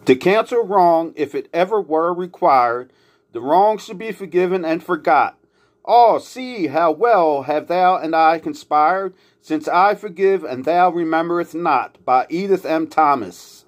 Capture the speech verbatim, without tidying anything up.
To cancel wrong, if it ever were required, the wrong should be forgiven and forgot. Oh, see how well have thou and I conspired, since I forgive and thou rememberest not. By Edith M Thomas.